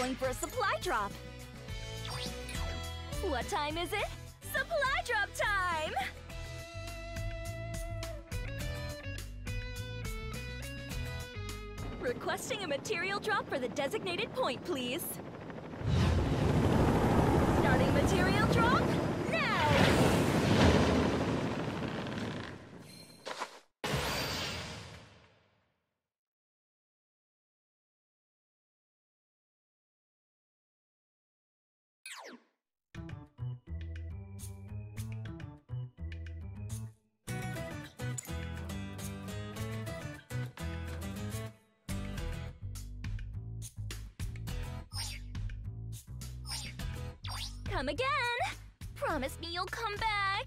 going for a supply drop. What time is it? Supply drop time! Requesting a material drop for the designated point, please. Starting material drop now! Come again! Promise me you'll come back!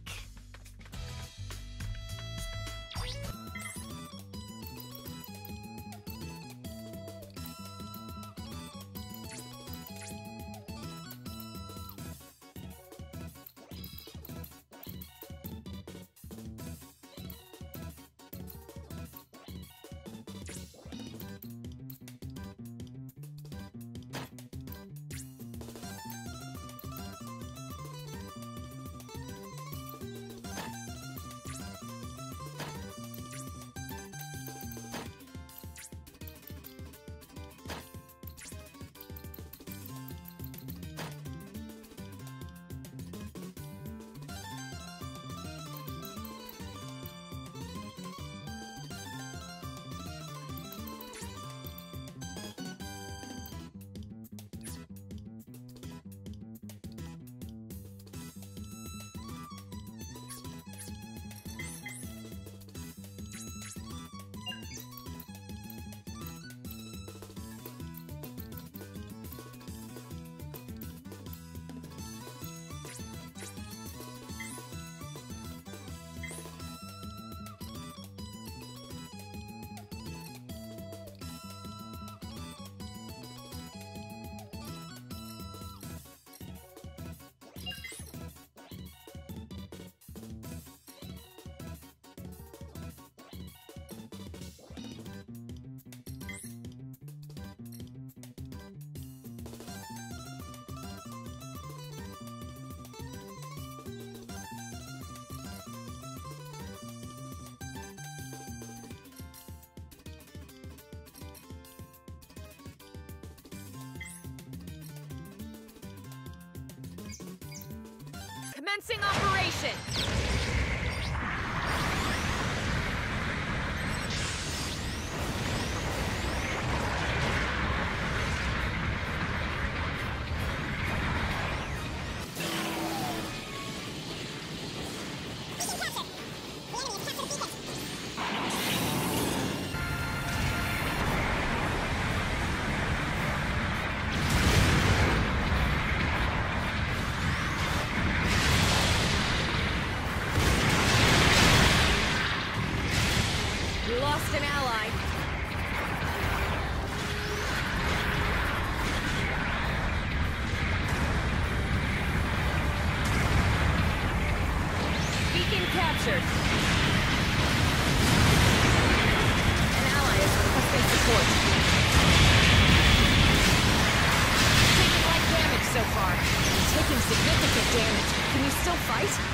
Commencing operation! An ally. Beacon captured. An ally is requesting support. Taking light damage so far. Taking significant damage. Can you still fight?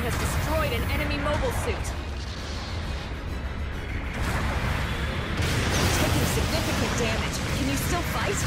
has destroyed an enemy mobile suit. Taking significant damage. Can you still fight?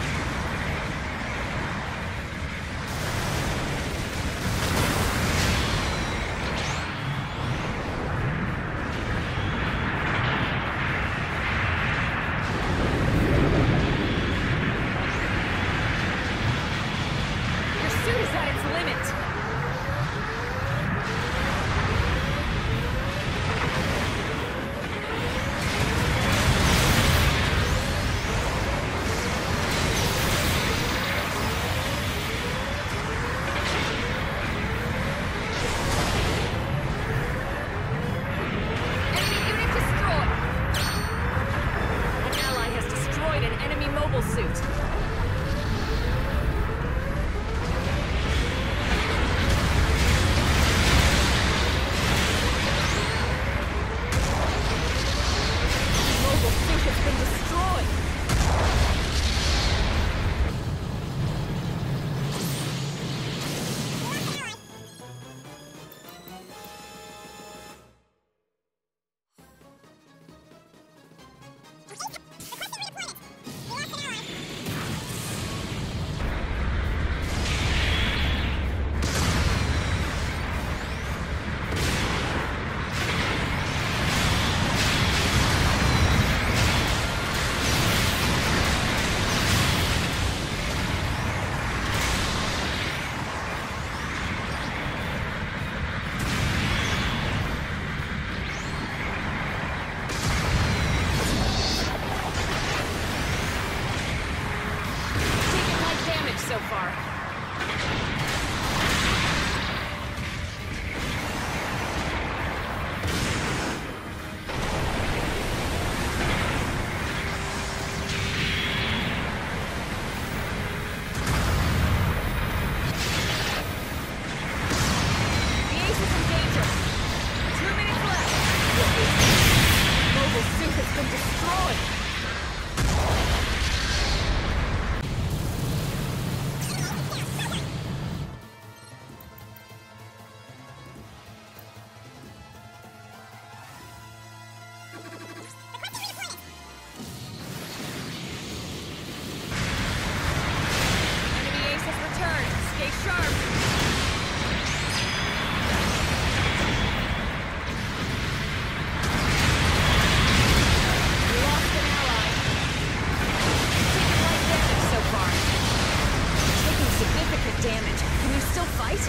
So far. The ace is in danger. 2 minutes left. Mobile suit has been destroyed. Damage. Can you still fight?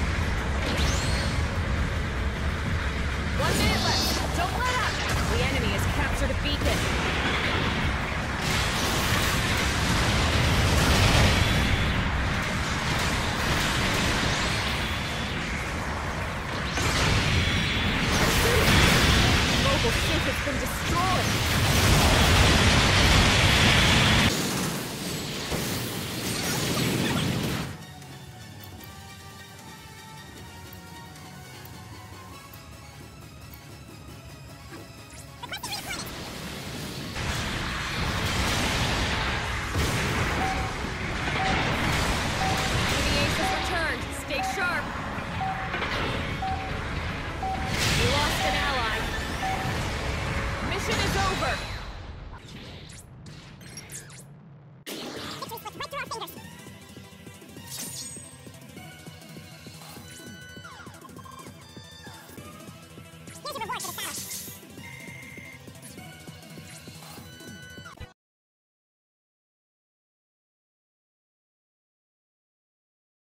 1 minute left. Don't let up. The enemy has captured a beacon. Mobile suit has been destroyed. We lost an ally. Mission is over.